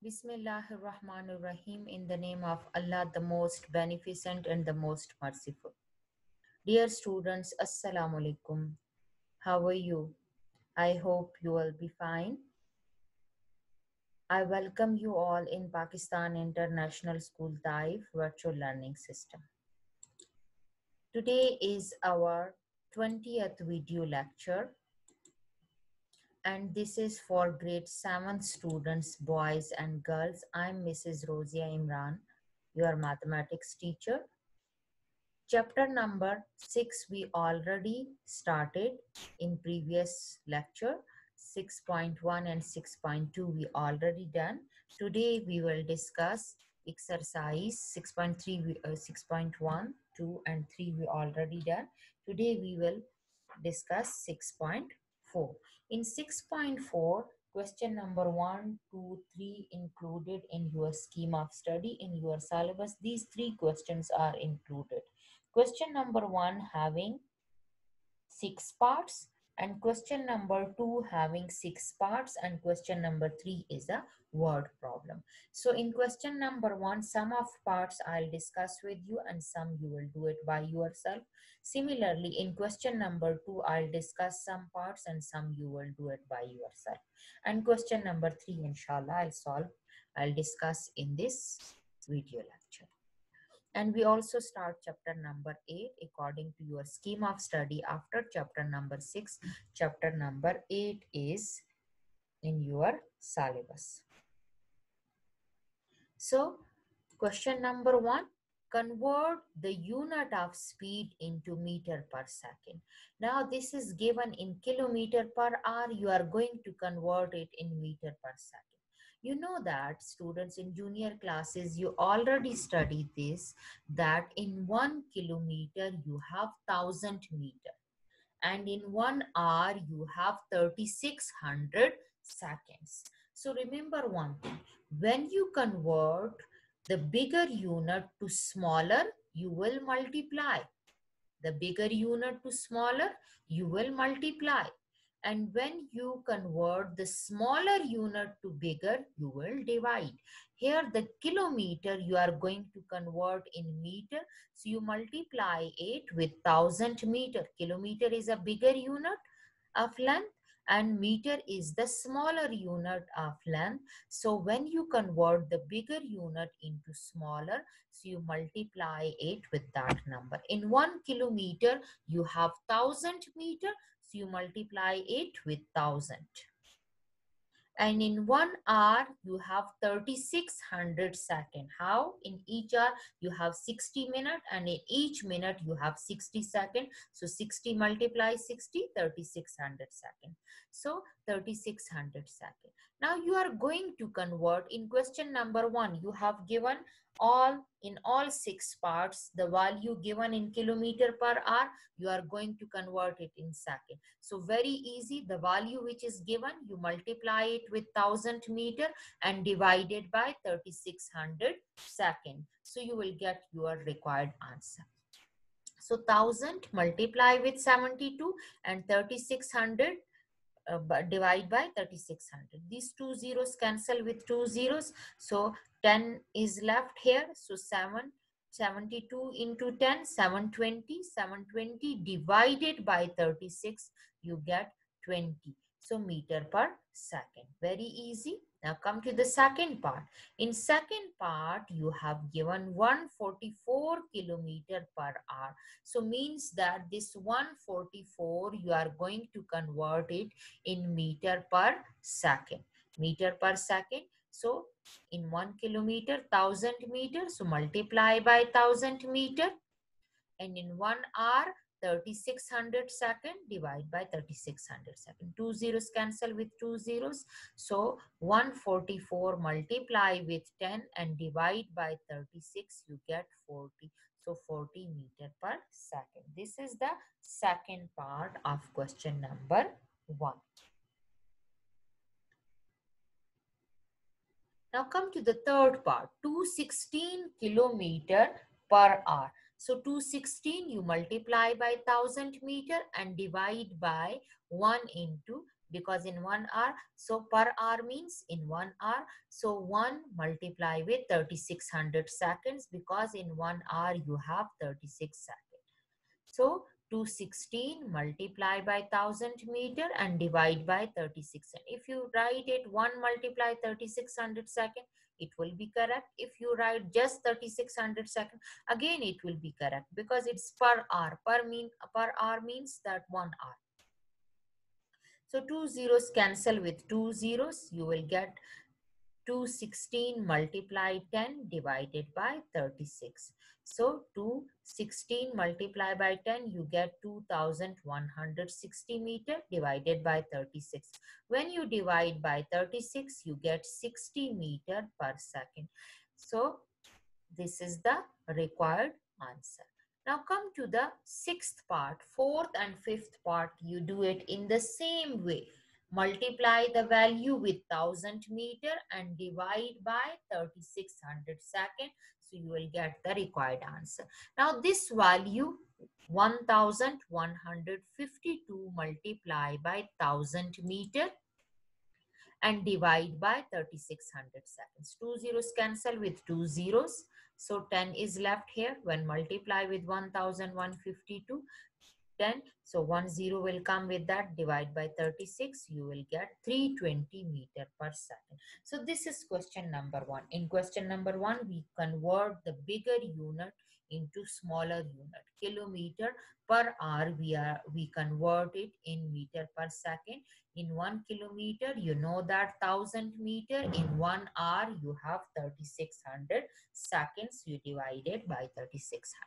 Bismillahirrahmanirrahim. In the name of Allah, the most beneficent and the most merciful. Dear students, Assalamu alaikum. How are you? I hope you will be fine. I welcome you all in Pakistan International School Taif virtual learning system. Today is our 20th video lecture, and this is for grade 7 students, boys and girls. I'm Mrs. Rosia Imran, your mathematics teacher. Chapter number 6 we already started in previous lecture. 6.1 and 6.2 we already done. Today we will discuss exercise 6.3, 6.1, 2 and 3 we already done. Today we will discuss 6.4. In 6.4, question number 1, 2, 3 included in your scheme of study in your syllabus. These three questions are included. Question number 1 having 6 parts, and question number 2 having 6 parts, and question number 3 is a word problem. So in question number 1, some of parts I'll discuss with you and some you will do it by yourself. Similarly, in question number 2, I'll discuss some parts and some you will do it by yourself. And question number 3, inshallah, I'll discuss in this video lecture. And we also start chapter number 8 according to your scheme of study. After chapter number 6, chapter number 8 is in your syllabus. So question number 1, convert the unit of speed into meter per second. Now this is given in kilometer per hour. You are going to convert it in meter per second. You know that students in junior classes, you already studied this, that in 1 kilometer you have 1000 meter, and in 1 hour you have 3600 seconds. So remember one thing, when you convert the bigger unit to smaller, you will multiply. The bigger unit to smaller, you will multiply. And when you convert the smaller unit to bigger, you will divide. Here the kilometer you are going to convert in meter. So you multiply it with 1000 meter. Kilometer is a bigger unit of length and meter is the smaller unit of length. So when you convert the bigger unit into smaller, so you multiply it with that number. In 1 kilometer, you have 1000 meter, so you multiply it with 1000. And in 1 hour, you have 3600 seconds. How? In each hour, you have 60 minutes, and in each minute, you have 60 seconds. So 60 multiply 60, 3600 seconds. So 3600 seconds. Now you are going to convert in question number 1. You have given all 6 parts, the value given in kilometer per hour, you are going to convert it in second. So very easy, the value which is given, you multiply it with 1000 meter and divide it by 3600 second. So you will get your required answer. So 1000 multiply with 72 and 3600 divide by 3600. These two zeros cancel with two zeros. So 10 is left here. So 72 into 10, 720. 720 divided by 36, you get 20. So meter per second. Very easy. Now come to the second part. In second part, you have given 144 kilometer per hour. So means that this 144, you are going to convert it in meter per second. Meter per second. So in 1 kilometer, 1000 meters. So multiply by 1000 meter. And in 1 hour, 3600 second, divide by 3600 second. Two zeros cancel with two zeros. So 144 multiply with 10 and divide by 36, you get 40. So 40 meter per second. This is the second part of question number 1. Now come to the third part, 216 kilometer per hour. So 216 you multiply by 1000 meter and divide by 1 into because in 1 hour, so per hour means in 1 hour. So 1 multiply with 3600 seconds because in 1 hour you have 36 seconds. So 216 multiply by 1000 meter and divide by 36. If you write it 1 multiply 3600 second, it will be correct. If you write just 3600 second, again it will be correct because it's per hour. Per hour means that 1 hour. So 2 zeros cancel with 2 zeros. You will get 216 multiply 10 divided by 36. So 216 multiply by 10, you get 2160 meter divided by 36. When you divide by 36, you get 60 meter per second. So this is the required answer. Now come to the sixth part. Fourth and fifth part, you do it in the same way. Multiply the value with 1000 meter and divide by 3600 second. So you will get the required answer. Now this value 1152 multiply by 1000 meter and divide by 3600 seconds. 2 zeros cancel with 2 zeros. So 10 is left here. When multiply with 1152, 10. So 1 0 will come with that. Divide by 36. You will get 320 meter per second. So this is question number 1. In question number 1, we convert the bigger unit into smaller unit. Kilometer per hour, we convert it in meter per second. In 1 kilometer, you know that 1000 meter. In 1 hour, you have 3600 seconds. You divide it by 3600.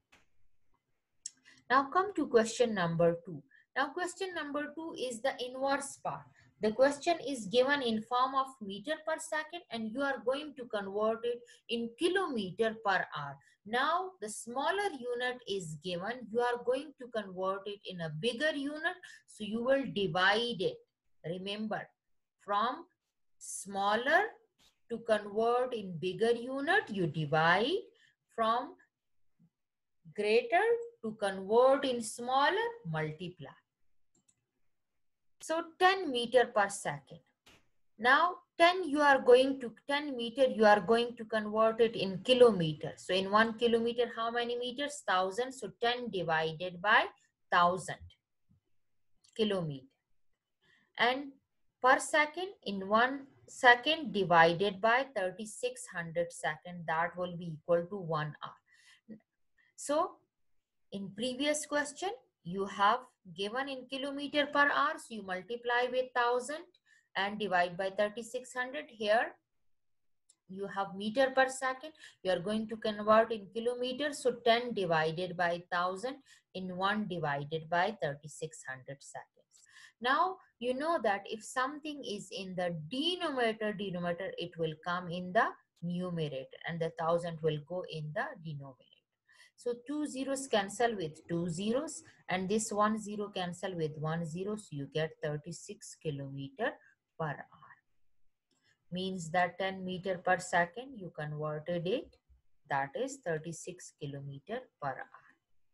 Now come to question number 2. Now question number 2 is the inverse part. The question is given in form of meter per second and you are going to convert it in kilometer per hour. Now the smaller unit is given. You are going to convert it in a bigger unit. So you will divide it. Remember, from smaller to convert in bigger unit, you divide. From greater to convert in smaller, multiply. So 10 meter per second. Now 10 meter you are going to convert it in kilometer. So in 1 kilometer how many meters? 1000. So 10 divided by 1000 kilometer. And per second, in 1 second divided by 3600 second, that will be equal to 1 hour. So in previous question, you have given in kilometer per hour, so you multiply with 1000 and divide by 3600. Here, you have meter per second. You are going to convert in kilometers, so 10 divided by 1000 in 1 divided by 3600 seconds. Now, you know that if something is in the denominator, it will come in the numerator and the 1000 will go in the denominator. So 2 zeros cancel with 2 zeros and this 1 0 cancel with 1 0. So you get 36 kilometer per hour. Means that 10 meter per second you converted it. That is 36 kilometer per hour.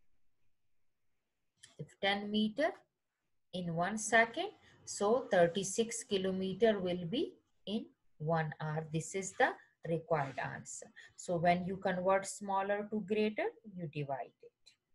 If 10 meter in 1 second, so 36 kilometer will be in 1 hour. This is the required answer. So when you convert smaller to greater, you divide it.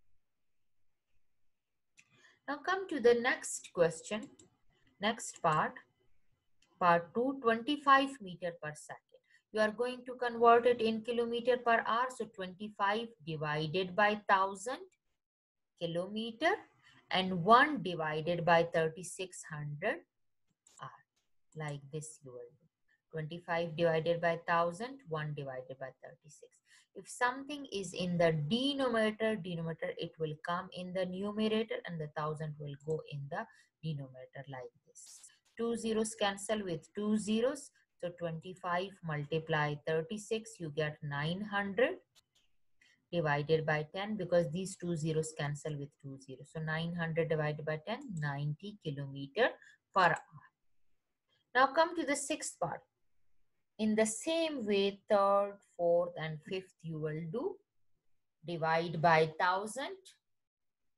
Now come to the next question, next part 2, 25 meter per second. You are going to convert it in kilometer per hour. So 25 divided by 1000 kilometer and 1 divided by 3600 hour. Like this you will do. 25 divided by 1000, 1 divided by 36. If something is in the denominator, it will come in the numerator and the 1000 will go in the denominator like this. 2 zeros cancel with 2 zeros. So 25 multiply 36, you get 900 divided by 10 because these 2 zeros cancel with 2 zeros. So 900 divided by 10, 90 kilometer per hour. Now come to the sixth part. In the same way, third, fourth, and fifth you will do. Divide by 1000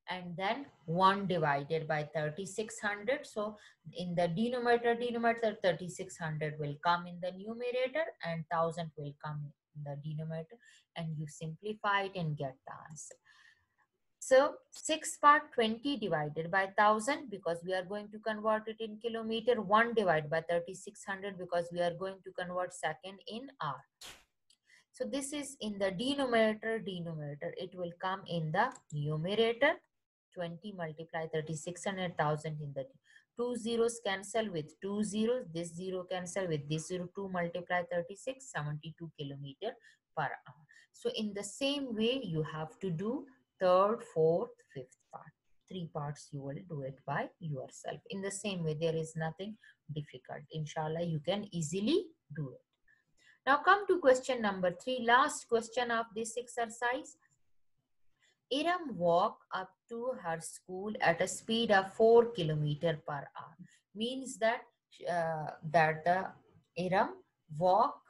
and then 1 divided by 3600. So in the denominator 3600 will come in the numerator and 1000 will come in the denominator, and you simplify it and get the answer. So 6 part 20 divided by 1000, because we are going to convert it in kilometer. 1 divided by 3600 because we are going to convert second in hour. So this is in the denominator. It will come in the numerator. 20 multiply 3600,000 in the two zeros cancel with two zeros. This zero cancel with this zero. 2 multiply 36, 72 kilometer per hour. So in the same way, you have to do third, fourth, fifth part. 3 parts you will do it by yourself. In the same way, there is nothing difficult. Inshallah, you can easily do it. Now come to question number 3, last question of this exercise. Iram walked up to her school at a speed of 4 kilometers per hour. Means that the Iram walk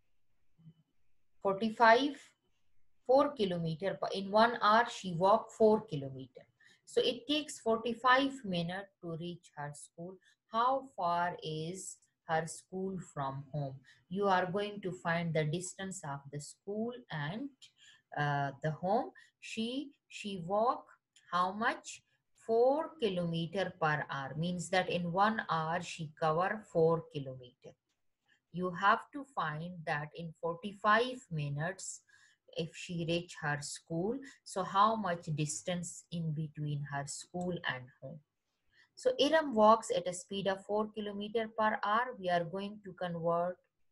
4 kilometers in 1 hour. She walked 4 kilometers. So it takes 45 minutes to reach her school. How far is her school from home? You are going to find the distance of the school and the home. She walk how much? 4 kilometers per hour. Means that in 1 hour she cover 4 kilometers. You have to find that in 45 minutes if she reach her school. So how much distance in between her school and home? So Iram walks at a speed of 4 kilometers per hour. We are going to convert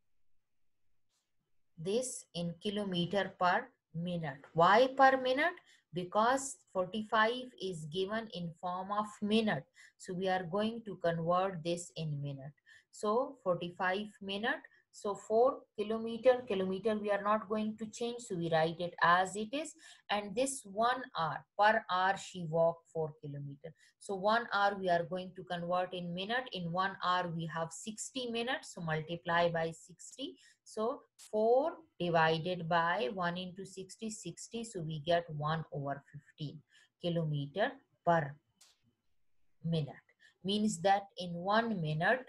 this in kilometer per minute. Why per minute? Because 45 is given in form of minute. So we are going to convert this in minute. So 45 minute. So 4 kilometer we are not going to change. So we write it as it is. And this 1 hour, per hour she walked 4 kilometers. So 1 hour we are going to convert in minute. In 1 hour we have 60 minutes. So multiply by 60. So 4 divided by 1 into 60, 60. So we get 1/15 kilometer per minute. Means that in 1 minute,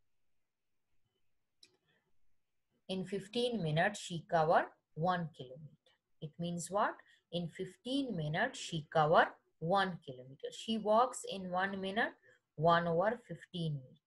in 15 minutes, she cover 1 kilometer. It means what? In 15 minutes, she cover 1 kilometer. She walks in 1 minute, 1/15 meter.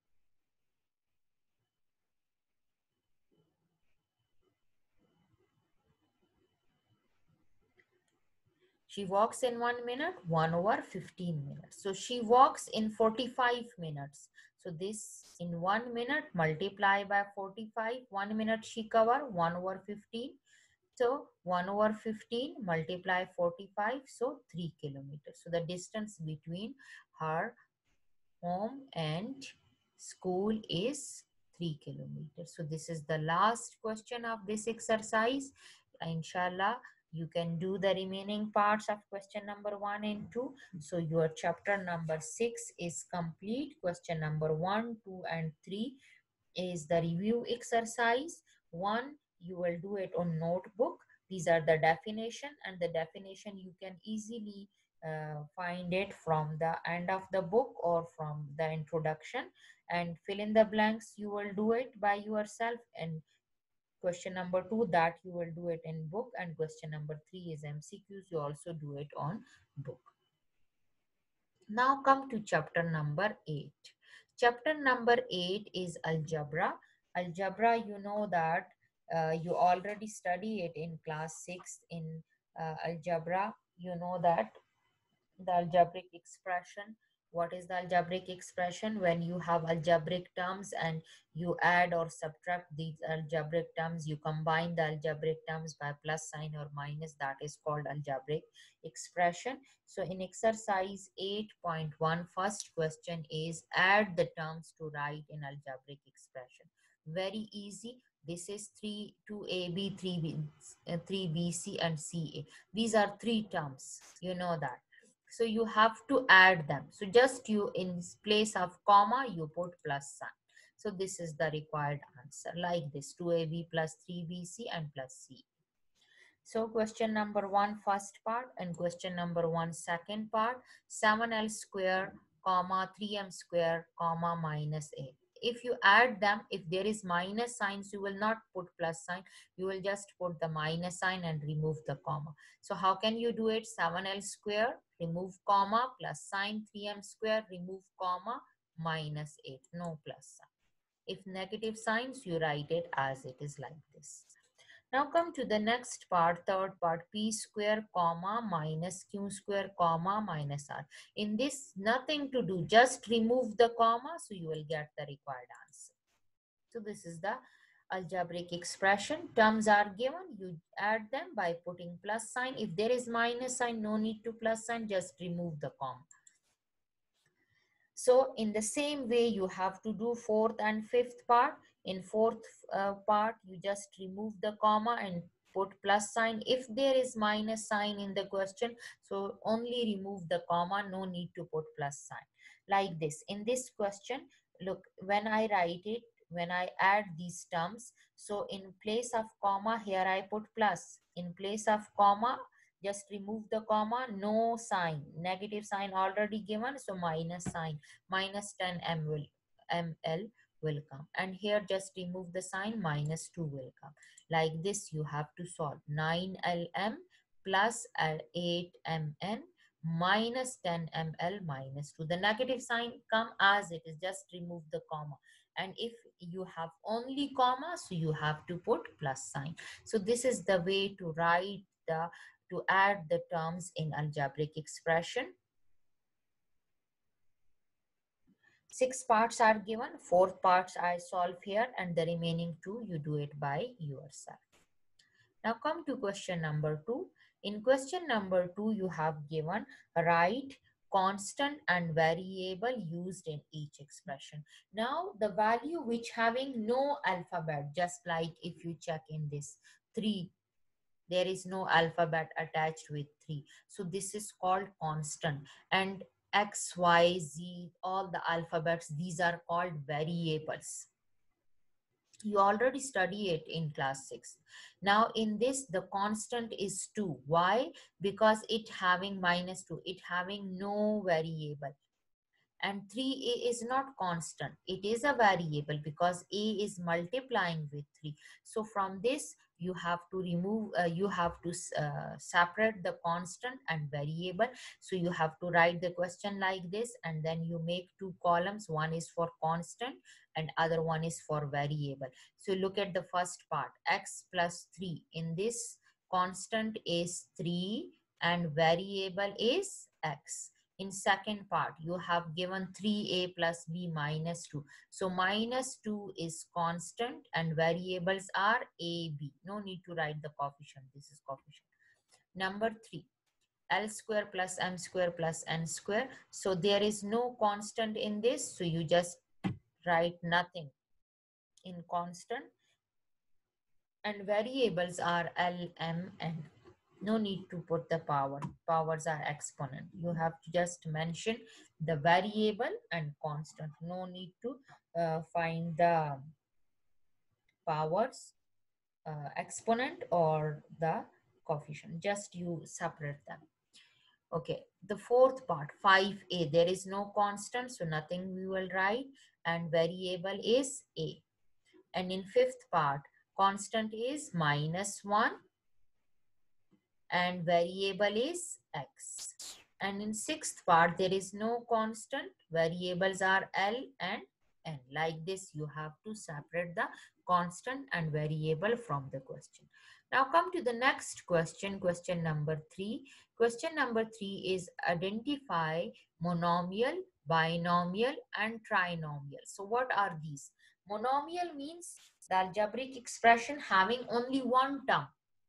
She walks in 1 minute, 1/15 minutes. So she walks in 45 minutes. So this in 1 minute multiply by 45. 1 minute she cover 1/15. So 1/15 multiply 45. So 3 kilometers. So the distance between her home and school is 3 kilometers. So this is the last question of this exercise. Inshallah, you can do the remaining parts of question number 1 and 2. So your chapter number 6 is complete. Question number 1, 2 and 3 is the review exercise. 1, you will do it on notebook. These are the definition, and the definition you can easily find it from the end of the book or from the introduction, and fill in the blanks you will do it by yourself. And question number 2, that you will do it in book, and question number 3 is MCQs. You also do it on book. Now come to chapter number 8. Chapter number 8 is algebra. Algebra, you know that you already study it in class 6 in algebra. You know that the algebraic expression. What is the algebraic expression? When you have algebraic terms and you add or subtract these algebraic terms, you combine the algebraic terms by plus sign or minus, that is called algebraic expression. So in exercise 8.1, first question is add the terms to write in algebraic expression. Very easy. This is 2ab, 3bc and ca. These are 3 terms. You know that. So you have to add them. So just you, in place of comma, you put plus sign. So this is the required answer, like this: 2ab plus 3bc and plus c. So question number 1 first part and question number 1 second part. 7l square comma 3m square comma minus 8. If you add them, if there is minus signs, you will not put plus sign. You will just put the minus sign and remove the comma. So how can you do it? 7l square, remove comma, plus sign, 3m square, remove comma, minus 8, no plus sign. If negative signs, you write it as it is like this. Now come to the next part, third part, p square comma minus q square comma minus r. In this, nothing to do, just remove the comma, so you will get the required answer. So this is the algebraic expression. Terms are given, you add them by putting plus sign. If there is minus sign, no need to plus sign, just remove the comma. So in the same way, you have to do fourth and fifth part. In fourth part, you just remove the comma and put plus sign. If there is minus sign in the question, so only remove the comma, no need to put plus sign. Like this. In this question, look, when I write it, when I add these terms, so in place of comma, here I put plus. In place of comma, just remove the comma, no sign, negative sign already given, so minus sign, minus 10 ml will come, and here just remove the sign, minus 2 will come. Like this you have to solve. 9lm plus 8mn minus 10 ml minus 2. The negative sign come as it is, just remove the comma. And if you have only comma, so you have to put plus sign. So this is the way to write to add the terms in algebraic expression. 6 parts are given, 4 parts I solve here, and the remaining 2 you do it by yourself. Now come to question number 2. In question number 2, you have given write constant and variable used in each expression. Now the value which having no alphabet, just like if you check in this 3, there is no alphabet attached with 3, so this is called constant. And x, y, z, all the alphabets, these are called variables. You already study it in class 6. Now in this, the constant is 2. Why? Because it having minus 2, it having no variable. And 3a is not constant, it is a variable because a is multiplying with 3. So from this you have to remove, you have to separate the constant and variable. So you have to write the question like this, and then you make 2 columns, one is for constant and other one is for variable. So look at the first part, x plus 3. In this, constant is 3 and variable is x. In second part, you have given 3a plus b minus 2. So minus 2 is constant and variables are a, b. No need to write the coefficient. This is coefficient. Number 3, l square plus m square plus n square. So there is no constant in this. So you just write nothing in constant. And variables are l, m, n. No need to put the power. Powers are exponent. You have to just mention the variable and constant. No need to find the powers, exponent or the coefficient. Just you separate them. Okay, the fourth part, 5a. There is no constant, so nothing we will write. And variable is a. And in fifth part, constant is minus 1 and variable is x. And in sixth part, there is no constant, variables are L and N. Like this, you have to separate the constant and variable from the question. Now come to the next question, question number 3. Question number 3 is identify monomial, binomial and trinomial. So what are these? Monomial means the algebraic expression having only one term.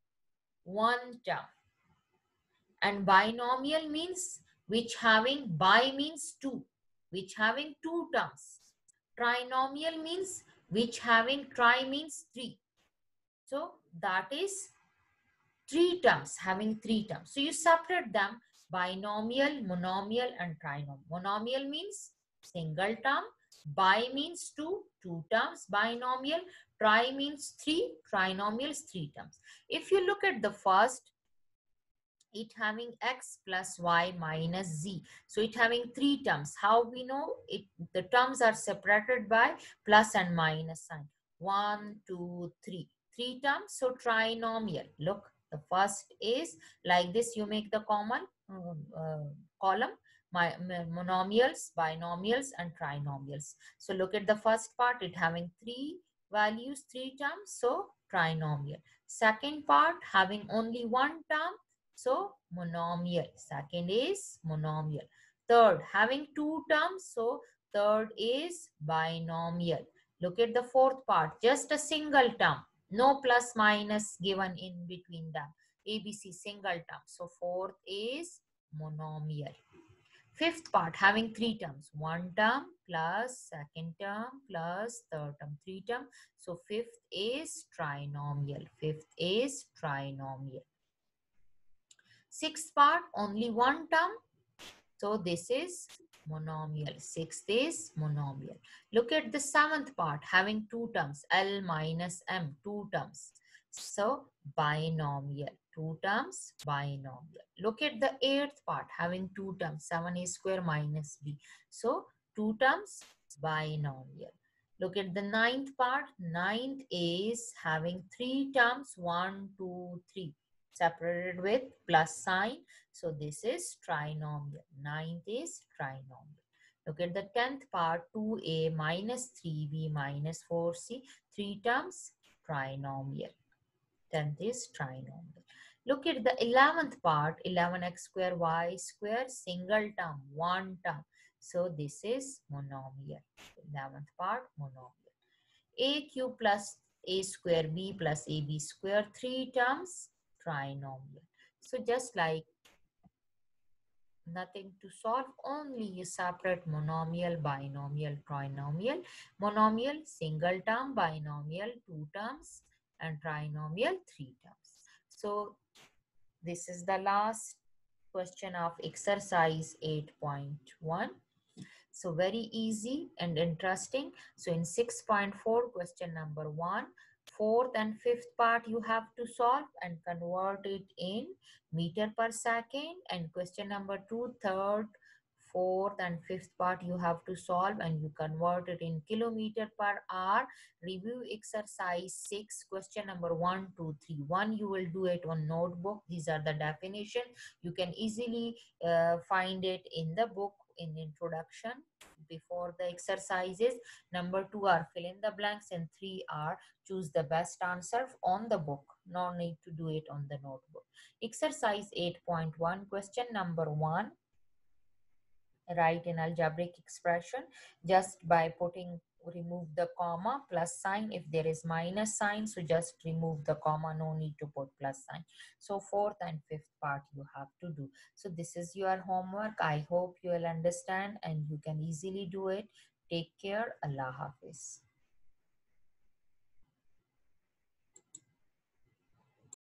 And binomial means which having, bi means 2, which having 2 terms. Trinomial means which having, tri means 3. So that is 3 terms, having 3 terms. So you separate them, binomial, monomial and trinomial. Monomial means single term, bi means 2 terms, binomial. Tri means 3, trinomials 3 terms. If you look at the first, it having x plus y minus z. So it having 3 terms. How we know it? The terms are separated by plus and minus sign. 1, 2, 3. 3 terms. So trinomial. Look, the first is like this. You make the common column. Monomials, binomials, and trinomials. So look at the first part. It having 3 values, 3 terms. So trinomial. Second part having only 1 term. So monomial. Second is monomial. Third, having 2 terms. So third is binomial. Look at the fourth part. Just a single term. No plus minus given in between them. ABC single term. So fourth is monomial. Fifth part having 3 terms. 1 term plus second term plus third term. 3 term. So fifth is trinomial. Fifth is trinomial. Sixth part, only 1 term. So this is monomial. Sixth is monomial. Look at the seventh part, having 2 terms. L minus M, 2 terms. So binomial. 2 terms, binomial. Look at the eighth part, having 2 terms. 7a square minus b. So 2 terms, binomial. Look at the ninth part. Ninth is having 3 terms. 1, 2, 3. Separated with plus sign. So this is trinomial. Ninth is trinomial. Look at the 10th part. 2a minus 3b minus 4c. 3 terms, trinomial. 10th is trinomial. Look at the 11th part. 11x square y square, single term, 1 term. So this is monomial. 11th part, monomial. A cube plus a square b plus ab square, 3 terms, trinomial. So just like nothing to solve, only you separate monomial, binomial, trinomial. Monomial, single term, binomial, 2 terms, and trinomial, 3 terms. So this is the last question of exercise 8.1. So very easy and interesting. So in 6.4, question number 1, fourth and fifth part you have to solve and convert it in meter per second. And question number 2, third, fourth and fifth part you have to solve and you convert it in kilometer per hour. Review exercise 6, question number 1, 2, 3. 1 you will do it on notebook. These are the definition. You can easily find it in the book in introduction before the exercises. Number 2 are fill in the blanks, and 3 are choose the best answer on the book. No need to do it on the notebook. Exercise 8.1, question number 1. Write an algebraic expression just by remove the comma, plus sign. If there is minus sign, so just remove the comma, no need to put plus sign. So fourth and fifth part you have to do. So this is your homework. I hope you will understand and you can easily do it. Take care. Allah Hafiz.